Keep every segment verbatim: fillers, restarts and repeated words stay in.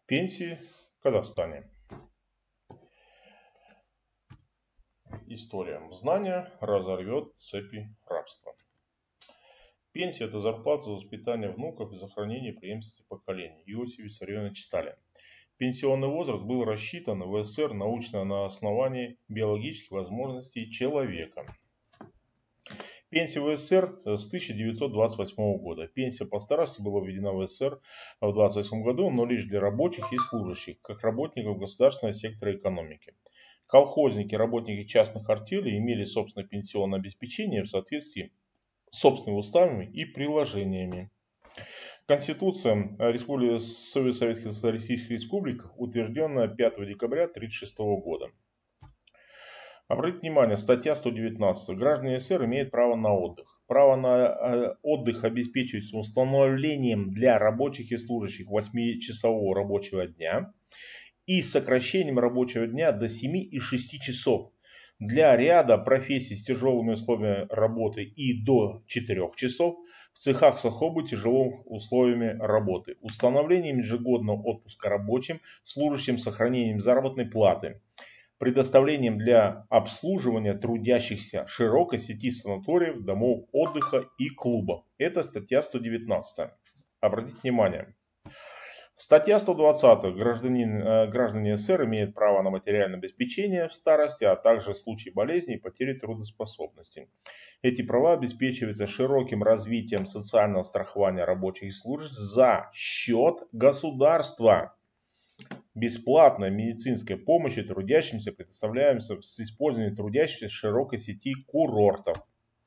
Пенсии в Казахстане. История. Знание разорвет цепи рабства. Пенсия – это зарплата за воспитание внуков и сохранение преемственности поколений. Иосиф Виссарионович Сталин. Пенсионный возраст был рассчитан в СССР научно на основании биологических возможностей человека. Пенсия в СССР с тысяча девятьсот двадцать восьмого года. Пенсия по старости была введена в СССР в двадцать восьмом году, но лишь для рабочих и служащих, как работников государственного сектора экономики. Колхозники, работники частных артелей имели собственное пенсионное обеспечение в соответствии с собственными уставами и приложениями. Конституция Республики Советских Социалистических Республик, утвержденная пятого декабря тысяча девятьсот тридцать шестого года. Обратите внимание, статья сто девятнадцать. Граждане СССР имеют право на отдых. Право на отдых обеспечивается установлением для рабочих и служащих восьмичасового рабочего дня и сокращением рабочего дня до семи и шести часов. Для ряда профессий с тяжелыми условиями работы и до четырёх часов, в цехах с особо тяжелыми условиями работы, установлением ежегодного отпуска рабочим, служащим, сохранением заработной платы, предоставлением для обслуживания трудящихся широкой сети санаториев, домов отдыха и клубов. Это статья сто девятнадцать. Обратите внимание. Статья сто двадцать. Гражданин, граждане СССР имеют право на материальное обеспечение в старости, а также в случае болезни и потери трудоспособности. Эти права обеспечиваются широким развитием социального страхования рабочих и служащих за счет государства. Бесплатная медицинская помощь трудящимся предоставляется с использованием трудящихся широкой сети курортов.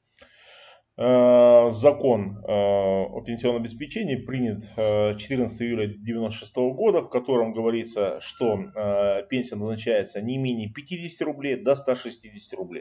Закон о пенсионном обеспечении принят четырнадцатого июля тысяча девятьсот девяносто шестого года, в котором говорится, что пенсия назначается не менее пятидесяти рублей до ста шестидесяти рублей.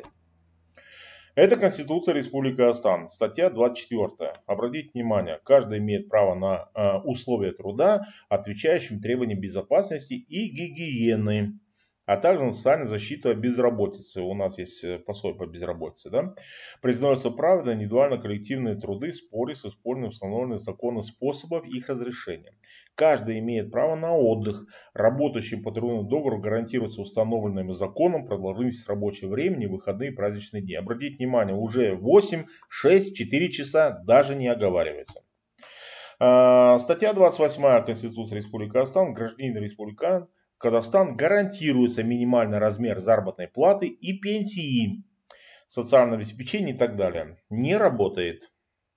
Это Конституция Республики Казахстан, статья двадцать четвёртая. Обратите внимание, каждый имеет право на условия труда, отвечающие требованиям безопасности и гигиены, а также на социальную защиту от безработицы. У нас есть пособие по безработице. Да? Признаются правом на индивидуально-коллективные труды в споре с использованием установленных законом способов их разрешения. Каждый имеет право на отдых. Работающим по трудовому договору гарантируется установленным законом продолжительность рабочего времени, выходные и праздничные дни. Обратите внимание, уже восемь, шесть, четыре часа даже не оговаривается. Статья двадцать восьмая Конституции Республики Казахстан. Гражданин Республики Казахстан гарантируется минимальный размер заработной платы и пенсии, социальное обеспечение и так далее. Не работает.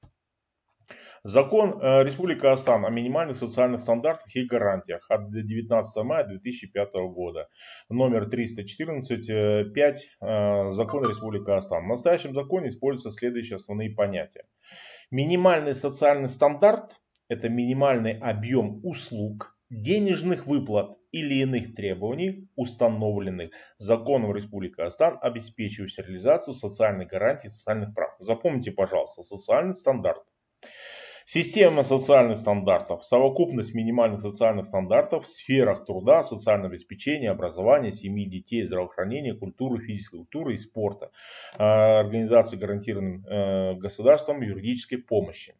Закон Республики Казахстан о минимальных социальных стандартах и гарантиях от девятнадцатого мая две тысячи пятого года. Номер триста четырнадцать пять. Закон Республики Казахстан. В настоящем законе используются следующие основные понятия. Минимальный социальный стандарт – это минимальный объем услуг, денежных выплат или иных требований, установленных законом Республики Казахстан, обеспечивающих реализацию социальных гарантий и социальных прав. Запомните, пожалуйста, социальный стандарт. Система социальных стандартов. Совокупность минимальных социальных стандартов в сферах труда, социального обеспечения, образования, семьи, детей, здравоохранения, культуры, физической культуры и спорта. Организации, гарантированным государством юридической помощи.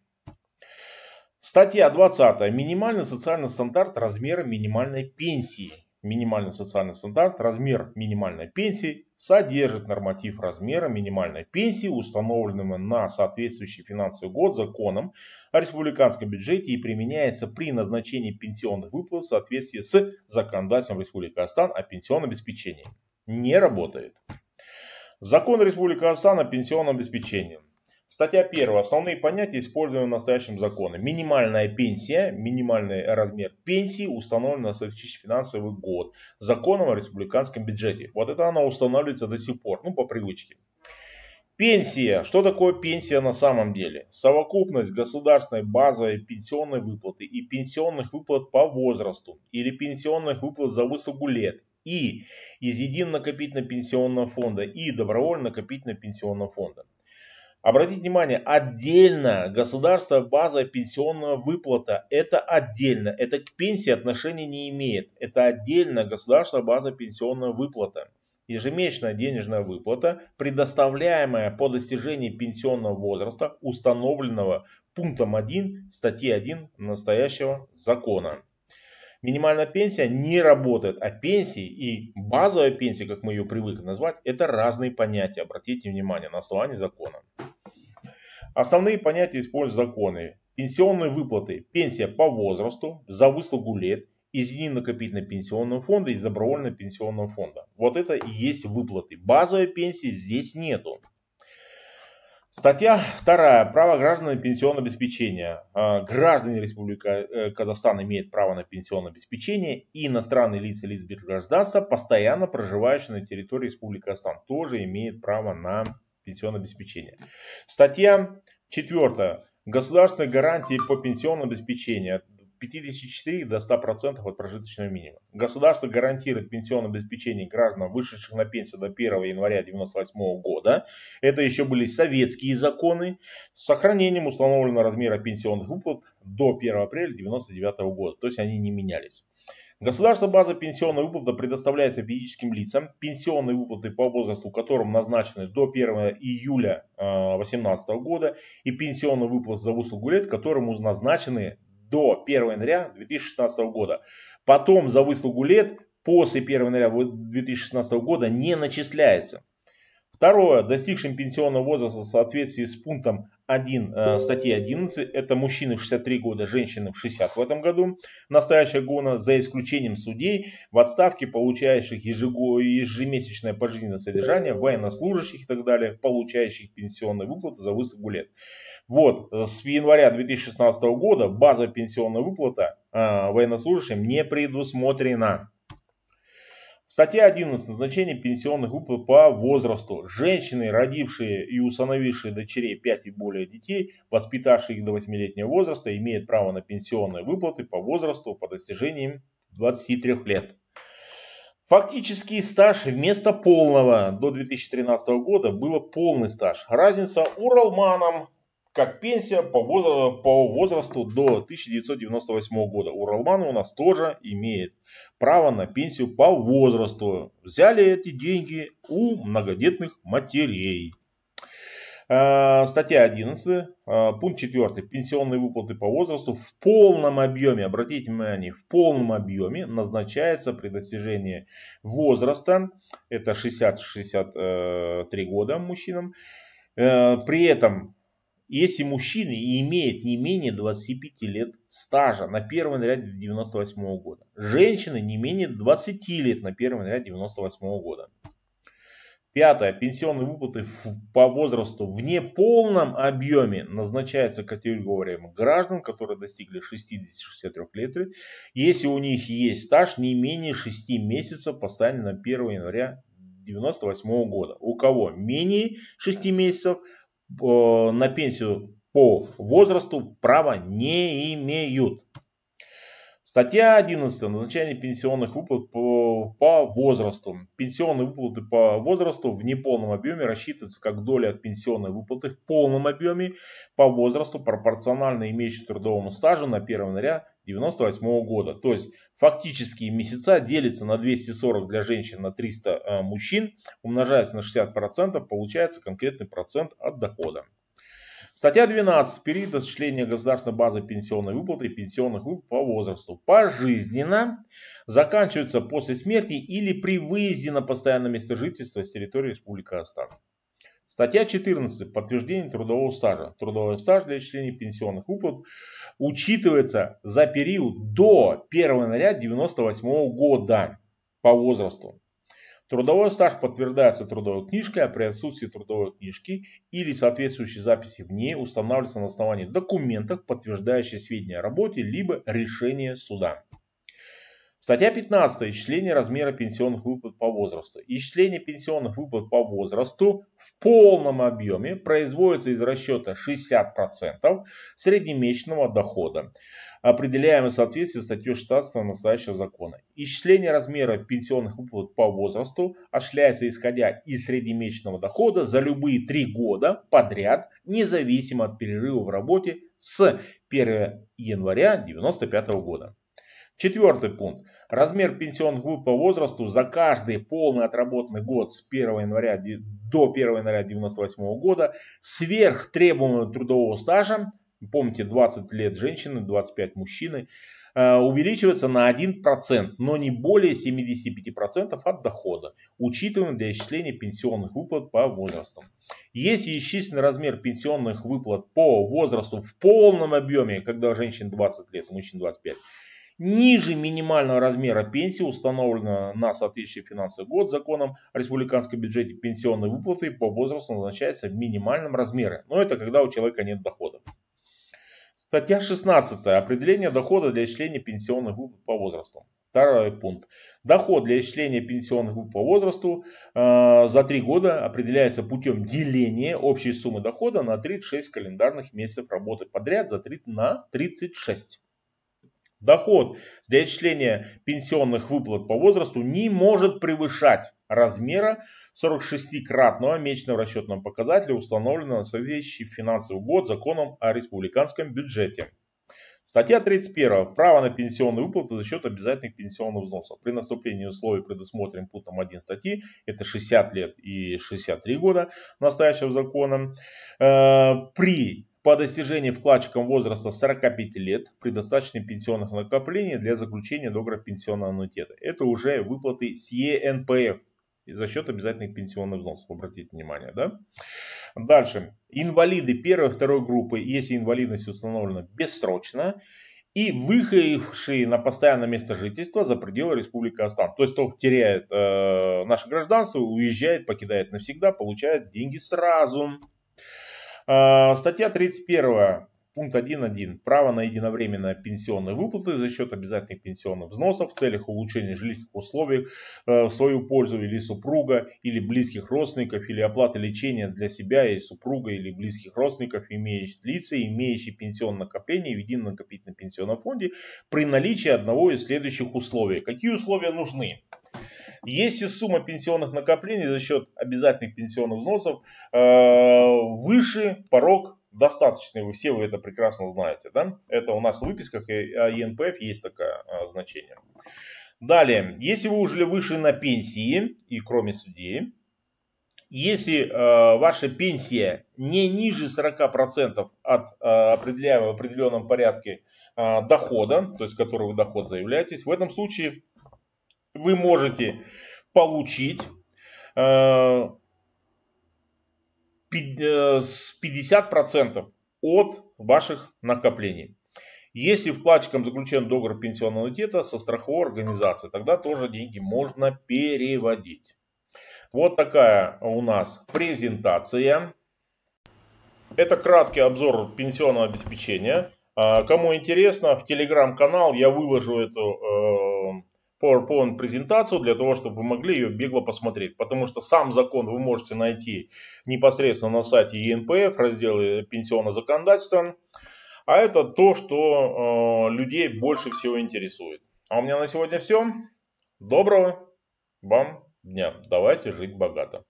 Статья двадцатая. Минимальный социальный стандарт размера минимальной пенсии. Минимальный социальный стандарт размер минимальной пенсии содержит норматив размера минимальной пенсии, установленного на соответствующий финансовый год законом о республиканском бюджете и применяется при назначении пенсионных выплат в соответствии с законодательством Республики Казахстан о пенсионном обеспечении. Не работает. Закон Республики Казахстан о пенсионном обеспечении. Статья первая. Основные понятия, используемые в настоящем законе. Минимальная пенсия, минимальный размер пенсии установлен на соответствующий финансовый год законом о республиканском бюджете. Вот это она устанавливается до сих пор, ну по привычке. Пенсия. Что такое пенсия на самом деле? Совокупность государственной базовой пенсионной выплаты и пенсионных выплат по возрасту или пенсионных выплат за выслугу лет и из единого накопительного пенсионного фонда и добровольного накопительного пенсионного фонда. Обратите внимание, отдельно государственная база пенсионная выплата, это отдельно, это к пенсии отношения не имеет, это отдельно государственная база пенсионная выплата. Ежемесячная денежная выплата, предоставляемая по достижении пенсионного возраста, установленного пунктом один статьи один настоящего закона. Минимальная пенсия не работает, а пенсии и базовая пенсия, как мы ее привыкли назвать, это разные понятия. Обратите внимание, на основании закона. Основные понятия используют законы. Пенсионные выплаты. Пенсия по возрасту, за выслугу лет, из едино-накопительного пенсионного фонда, из добровольного пенсионного фонда. Вот это и есть выплаты. Базовой пенсии здесь нету. Статья вторая. Право граждан на пенсионное обеспечение. Граждане Республики Казахстан имеют право на пенсионное обеспечение, и иностранные лица, лица без гражданства, постоянно проживающие на территории Республики Казахстан, тоже имеют право на пенсионное обеспечение. Статья четвертая. Государственные гарантии по пенсионному обеспечению. пятьдесят четыре до ста процентов от прожиточного минимума. Государство гарантирует пенсионное обеспечение граждан, вышедших на пенсию до первого января девяносто восьмого года. Это еще были советские законы. С сохранением установленного размера пенсионных выплат до первого апреля девяносто девятого года. То есть они не менялись. Государственная база пенсионной выплаты предоставляется физическим лицам. Пенсионные выплаты по возрасту, которым назначены до первого июля две тысячи восемнадцатого года. И пенсионные выплаты за выслугу лет, которым назначены до первого января две тысячи шестнадцатого года. Потом за выслугу лет после первого января две тысячи шестнадцатого года не начисляется. Второе. Достигшим пенсионного возраста в соответствии с пунктом один э, статьи одиннадцать, это мужчины в шестьдесят три года, женщины в шестьдесят в этом году, настоящего года, за исключением судей в отставке, получающих ежемесячное пожизненное содержание, военнослужащих и так далее, получающих пенсионные выплаты за выслугу лет. Вот, с января две тысячи шестнадцатого года базовая пенсионная выплата э, военнослужащим не предусмотрена. Статья одиннадцать. Назначение пенсионных выплат по возрасту. Женщины, родившие и усыновившие дочерей пять и более детей, воспитавшие их до восьмилетнего возраста, имеют право на пенсионные выплаты по возрасту по достижении двадцати трёх лет. Фактический стаж вместо полного до две тысячи тринадцатого года было полный стаж. Разница уралманам, как пенсия по возрасту, по возрасту до тысяча девятьсот девяносто восьмого года. Уралманы у нас тоже имеют право на пенсию по возрасту. Взяли эти деньги у многодетных матерей. Статья одиннадцать, пункт четвёртый. Пенсионные выплаты по возрасту в полном объеме, обратите внимание, в полном объеме назначается при достижении возраста, это шестьдесят — шестьдесят три года мужчинам. При этом, если мужчина имеет не менее двадцати пяти лет стажа на первого января девяносто восьмого года, женщины не менее двадцати лет на первого января девяносто восьмого года. Пятое. Пенсионные выплаты по возрасту в неполном объеме назначаются категориям граждан, которые достигли шестидесяти — шестидесяти трёх лет, если у них есть стаж не менее шести месяцев поставлен на первого января девяносто восьмого года. У кого менее шести месяцев, на пенсию по возрасту права не имеют. Статья одиннадцать. Назначение пенсионных выплат по, по возрасту. Пенсионные выплаты по возрасту в неполном объеме рассчитываются как доля от пенсионной выплаты в полном объеме по возрасту, пропорционально имеющему трудовому стажу на первого января девяносто восьмого года. То есть фактические месяца делятся на двести сорок для женщин, на триста э, мужчин, умножается на шестьдесят процентов, получается конкретный процент от дохода. Статья двенадцать. Период осуществления государственной базы пенсионной выплаты и пенсионных выплат по возрасту пожизненно заканчивается после смерти или при выезде на постоянное место жительства с территории Республики Казахстан. Статья четырнадцать. Подтверждение трудового стажа. Трудовой стаж для исчисления пенсионных выплат учитывается за период до первого января девяносто восьмого года по возрасту. Трудовой стаж подтверждается трудовой книжкой, а при отсутствии трудовой книжки или соответствующей записи в ней устанавливается на основании документов, подтверждающих сведения о работе, либо решения суда. Статья пятнадцать. Исчисление размера пенсионных выплат по возрасту. Исчисление пенсионных выплат по возрасту в полном объеме производится из расчета шестидесяти процентов среднемесячного дохода, определяемый в соответствии с статьей шестнадцатой настоящего закона. Исчисление размера пенсионных выплат по возрасту осуществляется исходя из среднемесячного дохода за любые три года подряд, независимо от перерыва в работе с первого января девяносто пятого года. Четвертый пункт. Размер пенсионных выплат по возрасту за каждый полный отработанный год с первого января до первого января девяносто восьмого года сверх требуемого трудового стажа, помните, двадцать лет женщины, двадцать пять мужчины, увеличивается на один процент, но не более семидесяти пяти процентов от дохода, учитываемого для исчисления пенсионных выплат по возрасту. Если исчисленный размер пенсионных выплат по возрасту в полном объеме, когда у женщин двадцать лет, у мужчин двадцать пять, ниже минимального размера пенсии, установленного на соответствующий финансовый год законом о республиканском бюджете, пенсионные выплаты по возрасту назначаются в минимальном размере. Но это когда у человека нет дохода. Статья шестнадцатая. Определение дохода для исчисления пенсионных выплат по возрасту. Второй пункт. Доход для исчисления пенсионных выплат по возрасту э, за три года определяется путем деления общей суммы дохода на тридцать шесть календарных месяцев работы подряд за три, на тридцать шесть. Доход для исчисления пенсионных выплат по возрасту не может превышать размера сорокашестикратного месячного расчетного показателя, установленного на соответствующий финансовый год законом о республиканском бюджете. Статья тридцать первая. Право на пенсионные выплаты за счет обязательных пенсионных взносов. При наступлении условий, предусмотренных пунктом один статьи, это шестьдесят лет и шестьдесят три года настоящего закона, э, при по достижении вкладчиком возраста сорока пяти лет при достаточном пенсионных накоплений для заключения договора пенсионного аннуитета. Это уже выплаты с Е Н П Ф за счет обязательных пенсионных взносов. Обратите внимание, да? Дальше. Инвалиды первой и второй группы, если инвалидность установлена бессрочно, и выехавшие на постоянное место жительства за пределы Республики Казахстан. То есть, кто теряет э, наше гражданство, уезжает, покидает навсегда, получает деньги сразу. Статья тридцать первая, пункт один точка один. Право на единовременные пенсионные выплаты за счет обязательных пенсионных взносов в целях улучшения жилищных условий в свою пользу или супруга, или близких родственников, или оплаты лечения для себя и супруга, или близких родственников, имеющих лица, имеющие пенсионное накопление в едином накопительном пенсионном фонде при наличии одного из следующих условий. Какие условия нужны? Если сумма пенсионных накоплений за счет обязательных пенсионных взносов э, выше порог достаточный, вы все вы это прекрасно знаете, да? Это у нас в выписках Е Н П Ф есть такое э, значение. Далее, если вы уже вышли на пенсии, и кроме судей, если э, ваша пенсия не ниже сорока процентов от э, определяемого в определенном порядке э, дохода, то есть который вы доход заявляетесь, в этом случае вы можете получить э, пятьдесят процентов от ваших накоплений. Если вкладчиком заключен договор пенсионного аннуитета со страховой организацией, тогда тоже деньги можно переводить. Вот такая у нас презентация. Это краткий обзор пенсионного обеспечения. Кому интересно, в телеграм-канал я выложу эту PowerPoint презентацию для того, чтобы вы могли ее бегло посмотреть. Потому что сам закон вы можете найти непосредственно на сайте Е Н П Ф, в разделе пенсионного законодательства. А это то, что э, людей больше всего интересует. А у меня на сегодня все. Доброго вам дня. Давайте жить богато.